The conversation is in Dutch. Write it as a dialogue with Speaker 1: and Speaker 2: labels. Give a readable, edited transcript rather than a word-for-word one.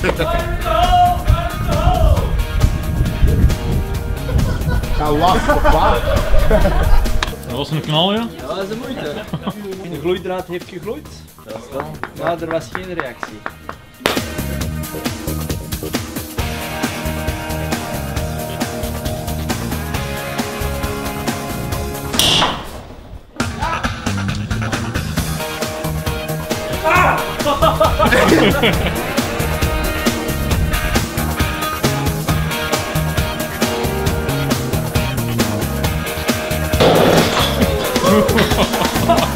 Speaker 1: Ga wachten, wat?
Speaker 2: Dat was een knal, ja?
Speaker 3: Ja, dat is de moeite. De gloeidraad heeft gegloeid. Dat is wel. Maar er was geen reactie.
Speaker 2: Ha ha ha!